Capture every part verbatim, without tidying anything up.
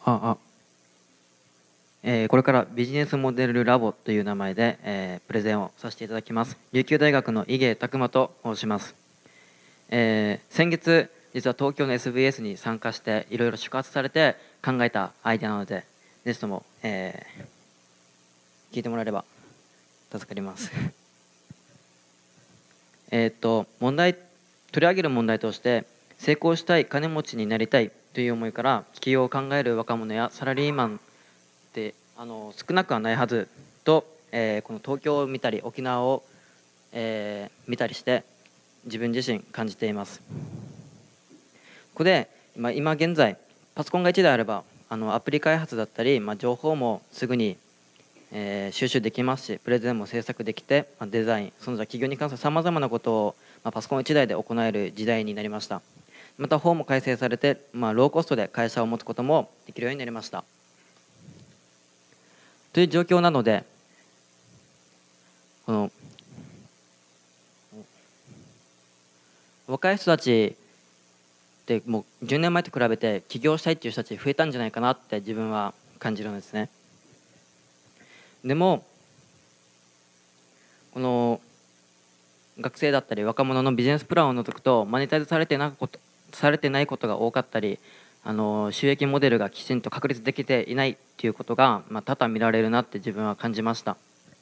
ああえーこれからビジネスモデルラボという名前で、えープレゼンをさせていただきます。琉球大学の井芸拓磨と申します。えー先月実は東京の エスブイエス に参加していろいろ触発されて考えたアイデアなので、ぜひとも、えー聞いてもらえれば助かります。えっと問題取り上げる問題として、成功したい、金持ちになりたいという思いから起業を考える若者やサラリーマンってあの少なくはないはずと、えーこの東京を見たり沖縄を、えー見たりして自分自身感じています。ここで今今現在パソコンがいちだいあればあのアプリ開発だったり、まあ、情報もすぐに、えー収集できますし、プレゼンも制作できて、まあ、デザイン、その他企業に関するさまざまなことを、まあ、パソコンいちだいで行える時代になりました。また法も改正されて、まあ、ローコストで会社を持つこともできるようになりました。という状況なので、この若い人たちってもうじゅうねんまえと比べて起業したいっていう人たち増えたんじゃないかなって自分は感じるんですね。でもこの学生だったり若者のビジネスプランを除くとマネタイズされてなことされてないことが多かったり、あの収益モデルがきちんと確立できていないっていうことが、まあ、多々見られるなって自分は感じました。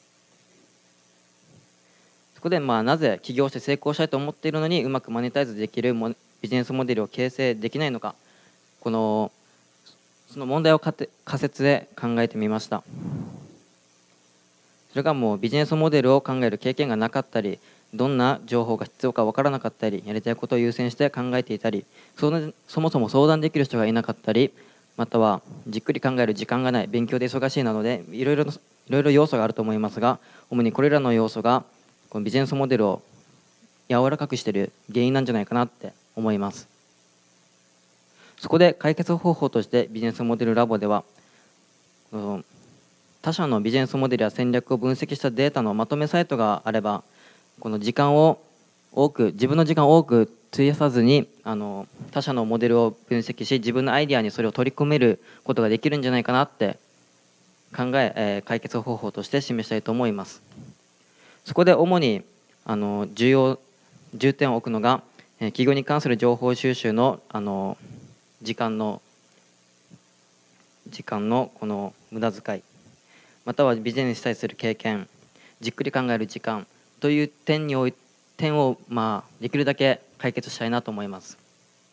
そこでまあなぜ起業して成功したいと思っているのにうまくマネタイズできるモビジネスモデルを形成できないのか、このその問題をかて仮説で考えてみました。それがもうビジネスモデルを考える経験がなかったり、どんな情報が必要か分からなかったり、やりたいことを優先して考えていたり、そのそもそも相談できる人がいなかったり、またはじっくり考える時間がない、勉強で忙しいなのでいろいろいろいろ要素があると思いますが、主にこれらの要素がこのビジネスモデルを柔らかくしている原因なんじゃないかなって思います。そこで解決方法としてビジネスモデルラボでは、うん他社のビジネスモデルや戦略を分析したデータのまとめサイトがあれば、この時間を多く自分の時間を多く費やさずにあの他社のモデルを分析し、自分のアイデアにそれを取り込めることができるんじゃないかなって考ええー解決方法として示したいと思います。そこで主にあの重要重点を置くのが、えー企業に関する情報収集のあの時間の時間のこの無駄遣い、またはビジネスに対する経験、じっくり考える時間という点におい点を、まあ、できるだけ解決したいなと思います。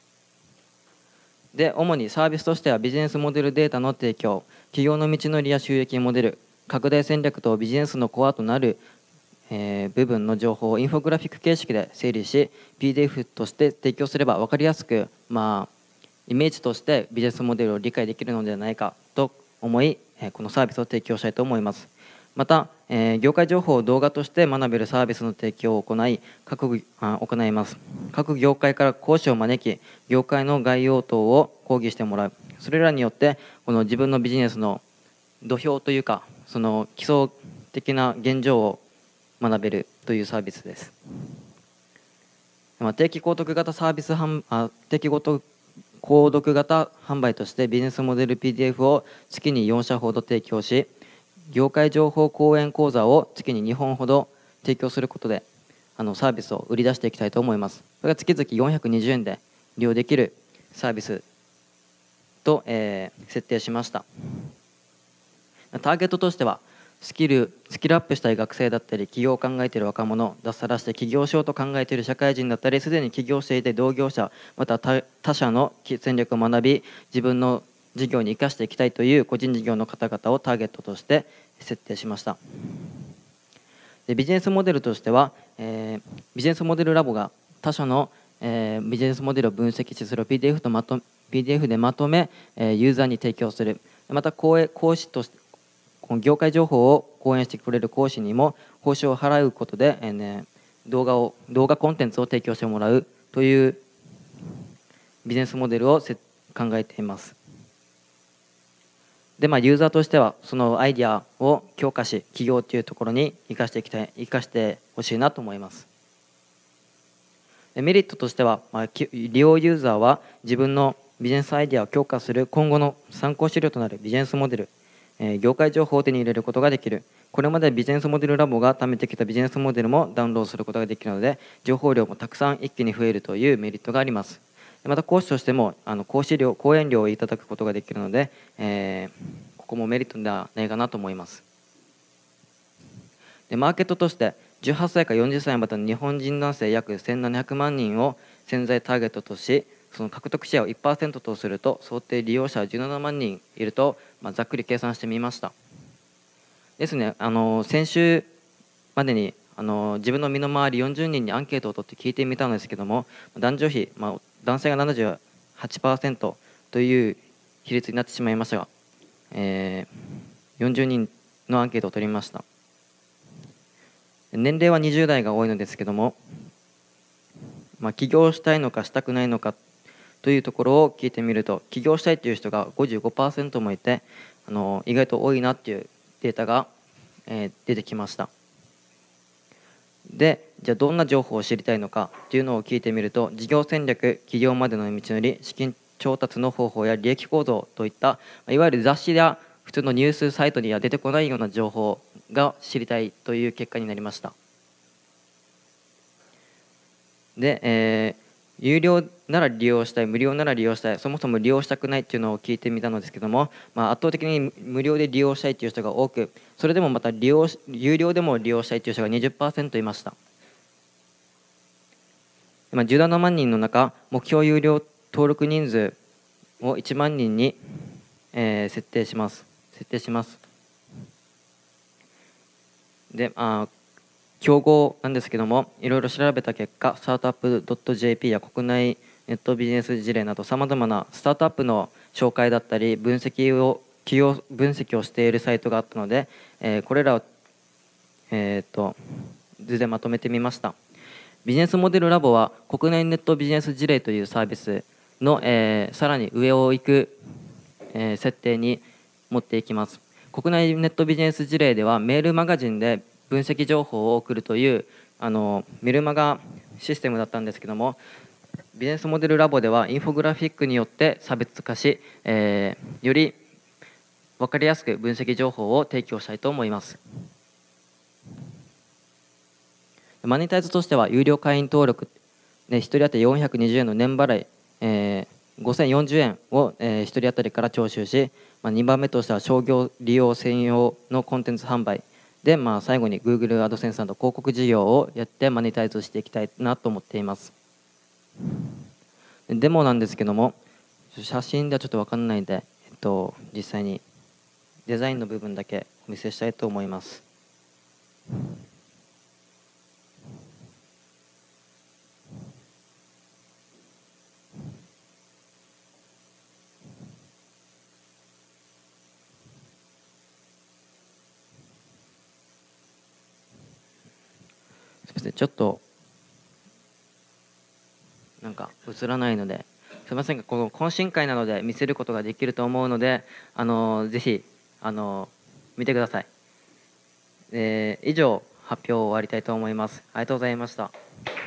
で、主にサービスとしてはビジネスモデルデータの提供、企業の道のりや収益モデル、拡大戦略とビジネスのコアとなる、えー部分の情報をインフォグラフィック形式で整理し ピーディーエフ として提供すれば分かりやすく、まあ、イメージとしてビジネスモデルを理解できるのではないかと思い、えーこのサービスを提供したいと思います。また、えー業界情報を動画として学べるサービスの提供を行い各あ行います。各業界から講師を招き、業界の概要等を講義してもらう。それらによってこの自分のビジネスの土俵というか、その基礎的な現状を学べるというサービスです。まあ定期購読型サービス販あ定期購読型販売としてビジネスモデル ピーディーエフ を月によん社ほど提供し、業界情報講演講座を月ににほんほど提供することであのサービスを売り出していきたいと思います。それが月々よんひゃくにじゅうえんで利用できるサービスと、えー設定しました。ターゲットとしてはスキルスキルアップしたい学生だったり、起業を考えている若者、脱サラして起業しようと考えている社会人だったり、すでに起業していて同業者また他他社の戦略を学び自分の事業に生かしていきたいという個人事業の方々をターゲットとして設定しました。でビジネスモデルとしては、えービジネスモデルラボが他社の、えービジネスモデルを分析し、それを ピーディーエフ とまと ピーディーエフ でまとめ、えーユーザーに提供する。また講演講師としてこの業界情報を講演してくれる講師にも報酬を払うことで、えーね、動画を動画コンテンツを提供してもらうというビジネスモデルをせ考えています。で、まあ、ユーザーとしてはそのアイデアを強化し企業というところに生かしていきたい生かしてほしいなと思います。でメリットとしては、まあ、き利用ユーザーは自分のビジネスアイデアを強化する今後の参考資料となるビジネスモデル、えー業界情報を手に入れることができる。これまでビジネスモデルラボが貯めてきたビジネスモデルもダウンロードすることができるので、情報量もたくさん一気に増えるというメリットがあります。また講師としてもあの講師料講演料をいただくことができるので、えーここもメリットではないかなと思います。でマーケットとしてじゅうはっさいからよんじゅっさいまでの日本人男性約せんななひゃくまんにんを潜在ターゲットとし、その獲得シェアを いちパーセント とすると想定利用者はじゅうななまんにんいると、まあ、ざっくり計算してみました。ですね、あの先週までにあの自分の身の回りよんじゅうにんにアンケートを取って聞いてみたんですけども、男女比、まあ、男性が ななじゅうはちパーセント という比率になってしまいましたが、えー、よんじゅうにんのアンケートを取りました。年齢はにじゅう代が多いのですけども、まあ、起業したいのかしたくないのかというところを聞いてみると、起業したいという人が ごじゅうごパーセント もいて、あの意外と多いなっていうデータが、えー、出てきました。で、じゃあどんな情報を知りたいのかというのを聞いてみると、事業戦略、起業までの道のり、資金調達の方法や利益構造といったいわゆる雑誌や普通のニュースサイトには出てこないような情報が知りたいという結果になりました。で、えー有料なら利用したい、無料なら利用したい、そもそも利用したくないっていうのを聞いてみたのですけども、まあ、圧倒的に無料で利用したいっていう人が多く、それでもまた利用有料でも利用したいっていう人が にじゅっパーセント いました。今じゅうななまんにんの中、目標有料登録人数をいちまんにんに、えー設定します設定しますで、あ競合なんですけども、いろいろ調べた結果、スタートアップ .jp や国内ネットビジネス事例などさまざまなスタートアップの紹介だったり分析を企業分析をしているサイトがあったので、えーこれらを、えーと図でまとめてみました。ビジネスモデルラボは国内ネットビジネス事例というサービスの、えーさらに上を行く、えー設定に持っていきます。国内ネットビジネス事例ではメールマガジンで分析情報を送るというあのメルマガシステムだったんですけども、ビジネスモデルラボではインフォグラフィックによって差別化し、えーより分かりやすく分析情報を提供したいと思います。マネタイズとしては有料会員登録でひとり当たりよんひゃくにじゅうえんの年払い、えーごせんよんじゅうえんを、えーひとり当たりから徴収し、まあ、にばんめとしては商業利用専用のコンテンツ販売で、まあ、最後に Google アドセンスなど広告事業をやってマネタイズしていきたいなと思っています。デモなんですけども、写真ではちょっと分かんないんで、えっと、実際にデザインの部分だけお見せしたいと思います。すみません、ちょっとなんか映らないので、すみませんが、この懇親会なので見せることができると思うので、あのぜひあの見てください。えー以上発表を終わりたいと思います。ありがとうございました。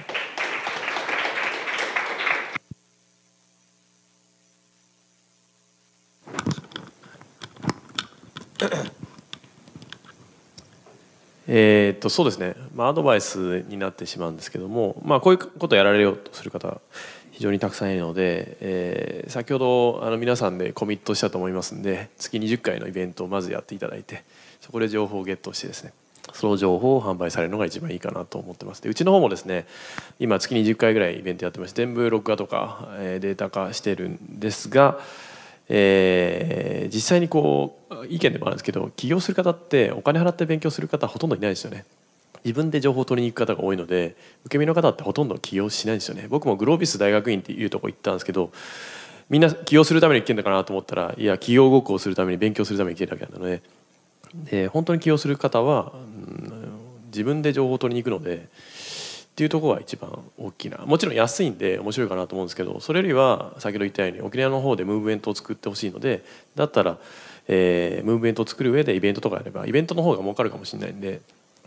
えーっとそうですね、まあ、アドバイスになってしまうんですけども、まあ、こういうことをやられようとする方非常にたくさんいるので、えー先ほどあの皆さんでコミットしたと思いますんで、月にじゅっかいのイベントをまずやっていただいて、そこで情報をゲットしてですね、その情報を販売されるのが一番いいかなと思ってます。でうちの方もですね、今月にじゅっかいぐらいイベントやってまして、全部録画とか、えーデータ化してるんですが、えー実際にこう意見でもあるんですけど、起業する方ってお金払って勉強する方はほとんどいないですよね。自分で情報を取りに行く方が多いので、受け身の方ってほとんど起業しないんですよね。僕もグロービス大学院っていうとこ行ったんですけど、みんな起業するために来てるのかなと思ったら、いや起業ごっこをするために勉強するために来てるだけなので、で本当に起業する方は、うん、自分で情報を取りに行くのでっていうところが一番大きな、もちろん安いんで面白いかなと思うんですけど、それよりは先ほど言ったように沖縄の方でムーブメントを作ってほしいので、だったら、えームーブメントを作る上でイベントとかやればイベントの方が儲かるかもしれないんで、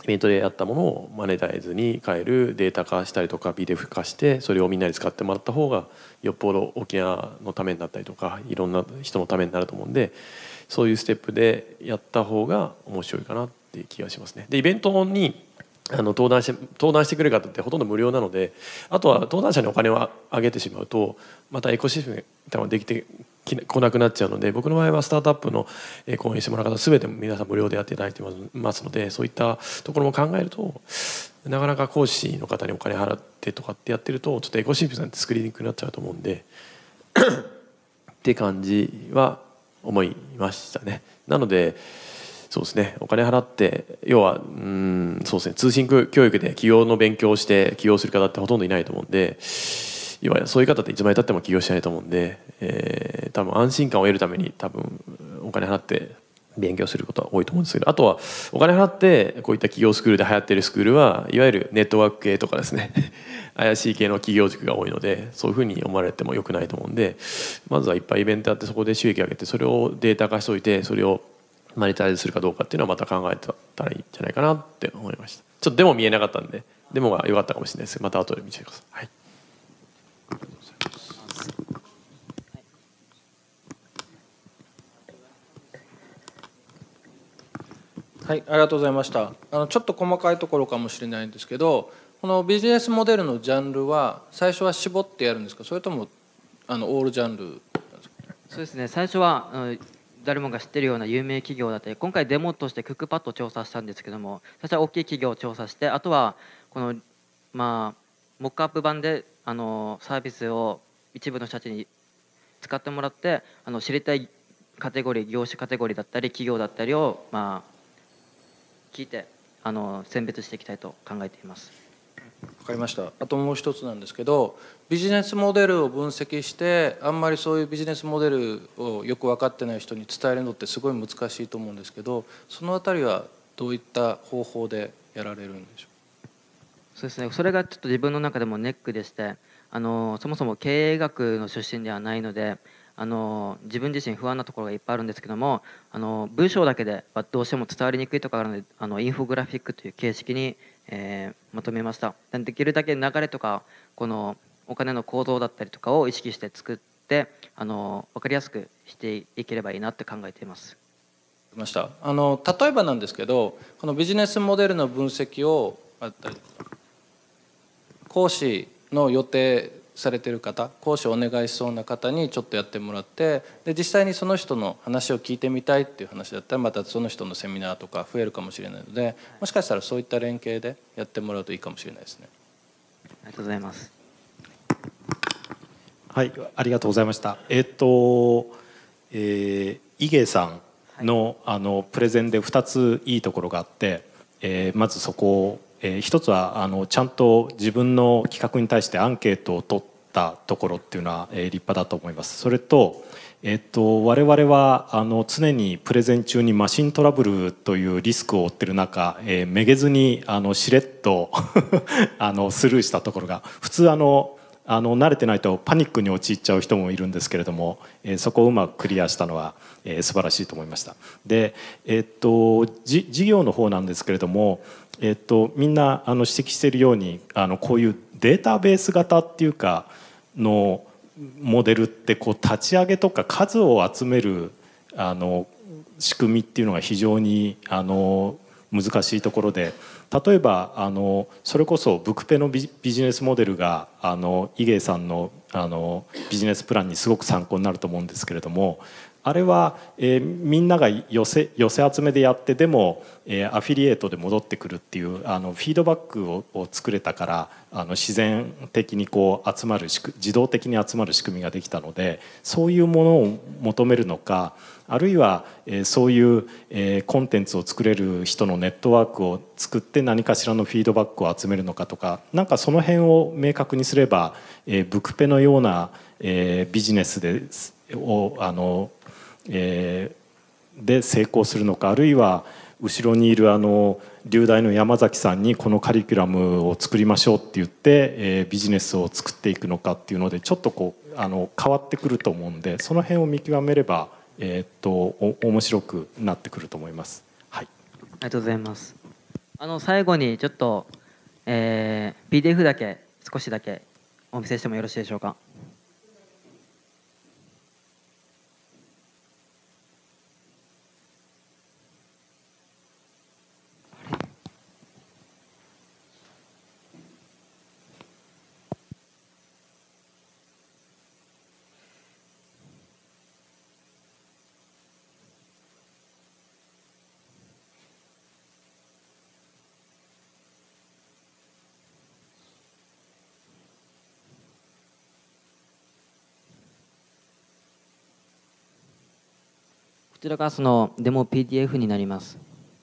イベントでやったものをマネタイズに変える、データ化したりとか ピーディーエフ 化してそれをみんなに使ってもらった方がよっぽど沖縄のためになったりとかいろんな人のためになると思うんで、そういうステップでやった方が面白いかなっていう気がしますね。でイベントにあの登壇して登壇してくれる方ってほとんど無料なので、あとは登壇者にお金をあげてしまうとまたエコシステムができて来なくなっちゃうので、僕の場合はスタートアップの講演してもらう方全て皆さん無料でやっていただいてますので、そういったところも考えるとなかなか講師の方にお金払ってとかってやってるとちょっとエコシステムって作りにくくなっちゃうと思うんでって感じは思いましたね。なのでそうですね、お金払って要はうんそうですね、通信教育で起業の勉強をして起業する方ってほとんどいないと思うんで、要はそういう方っていつまでたっても起業しないと思うんで、えー、多分安心感を得るために多分お金払って勉強することは多いと思うんですけど、あとはお金払ってこういった企業スクールで流行ってるスクールはいわゆるネットワーク系とかですね怪しい系の企業塾が多いので、そういうふうに思われてもよくないと思うんで、まずはいっぱいイベントやってそこで収益上げてそれをデータ化しておいてそれをマネタイズするかどうかっていうのはまた考えたらいいんじゃないかなって思いました。ちょっとデモ見えなかったんでデモが良かったかもしれないです。また後で見せてください。はい、 はい、ありがとうございました。あのちょっと細かいところかもしれないんですけど、このビジネスモデルのジャンルは最初は絞ってやるんですか、それともあのオールジャンルなんですか？ そうですね、最初はあの誰もが知ってるような有名企業だったり、今回デモとしてクックパッドを調査したんですけども、最初は大きい企業を調査して、あとはこのまあモックアップ版であのサービスを一部の人たちに使ってもらって、あの知りたいカテゴリー、業種カテゴリーだったり企業だったりをまあ聞いてあの選別していきたいと考えています。 分かりました。あともう一つなんですけど、ビジネスモデルを分析してあんまりそういうビジネスモデルをよく分かってない人に伝えるのってすごい難しいと思うんですけど、そのあたりはどういった方法でやられるんでしょう？ そうですね、それがちょっと自分の中でもネックでして、あのそもそも経営学の出身ではないので、あの自分自身不安なところがいっぱいあるんですけども、あの文章だけではどうしても伝わりにくいところがあるので、あのインフォグラフィックという形式に、えー、まとめました。できるだけ流れとかこのお金の構造だったりとかを意識して作って、あの分かりやすくしていければいいなって考えています。 ました。あの例えばなんですけど、このビジネスモデルの分析を講師の予定されている方、講師をお願いしそうな方にちょっとやってもらって、で実際にその人の話を聞いてみたいっていう話だったらまたその人のセミナーとか増えるかもしれないので、もしかしたらそういった連携でやってもらうといいかもしれないですね。 ありがとうございます。 はい、ありがとうございました。えっと、えー、井芸さんの、はい、あのプレゼンでふたついいところがあって、えー、まずそこを、えー、ひとつはあのちゃんと自分の企画に対してアンケートを取ったところっていうのは、えー、立派だと思います。それと、えっと、我々はあの常にプレゼン中にマシントラブルというリスクを負ってる中、えー、めげずにあのしれっとあのスルーしたところが、普通あのあの慣れてないとパニックに陥っちゃう人もいるんですけれども、えー、そこをうまくクリアしたのは、えー、素晴らしいと思いました。で、えー、っとじ事業の方なんですけれども、えー、っとみんなあの指摘しているようにあのこういうデータベース型っていうかのモデルってこう立ち上げとか数を集めるあの仕組みっていうのが非常にあの難しいところで、例えばあのそれこそブクペの ビ, ビジネスモデルがあの井芸さんのあのビジネスプランにすごく参考になると思うんですけれども、あれは、えー、みんなが寄せ寄せ集めでやって、でも、えー、アフィリエイトで戻ってくるっていうあのフィードバックをを作れたから、あの自然的にこう集まる自動的に集まる仕組みができたので、そういうものを求めるのか、あるいは、えー、そういう、えー、コンテンツを作れる人のネットワークを作って何かしらのフィードバックを集めるのかとか、なんかその辺を明確にすれば、えー、ブクペのような、えー、ビジネスでをあのえー、で成功するのか、あるいは後ろにいるあの龍大の山崎さんにこのカリキュラムを作りましょうって言って、えー、ビジネスを作っていくのかっていうのでちょっとこうあの変わってくると思うんで、その辺を見極めれば、えー、っとお面白くなってくると思います。はい、 ありがとうございます。 あの最後にちょっと、えー、ピーディーエフ だけ少しだけお見せしてもよろしいでしょうか。こちらがそのデモ ピーディーエフ になります。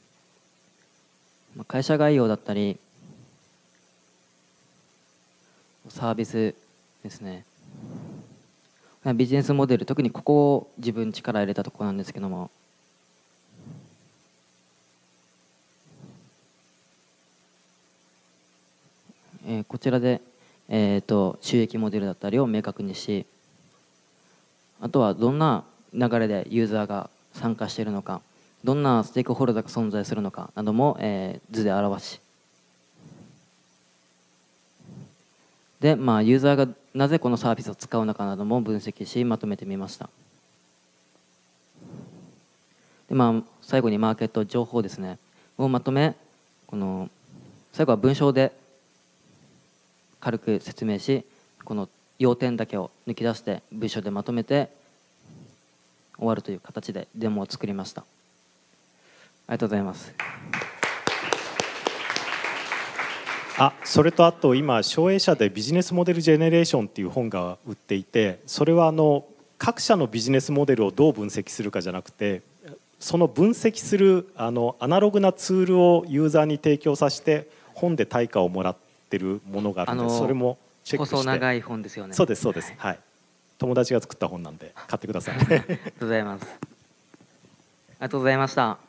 会社概要だったりサービスですね、ビジネスモデル、特にここを自分力入れたところなんですけども、えー、こちらで、えー、と収益モデルだったりを明確にし、あとはどんな流れでユーザーが参加しているのか、どんなステークホルダーが存在するのかなども、えー、図で表し、で、まあ、ユーザーがなぜこのサービスを使うのかなども分析しまとめてみました。で、まあ、最後にマーケット情報ですねをまとめ、この最後は文章で軽く説明し、この要点だけを抜き出して文章でまとめて終わるという形でデモを作りました。ありがとうございます。 あ、それとあと今省営社でビジネスモデルジェネレーションっていう本が売っていて、それはあの各社のビジネスモデルをどう分析するかじゃなくて、その分析するあのアナログなツールをユーザーに提供させて本で対価をもらってるものがあるので、それもチェックして。 細長い本ですよね。 そうですそうです、はい、友達が作った本なんで買ってください。 ありがとうございます。ありがとうございました。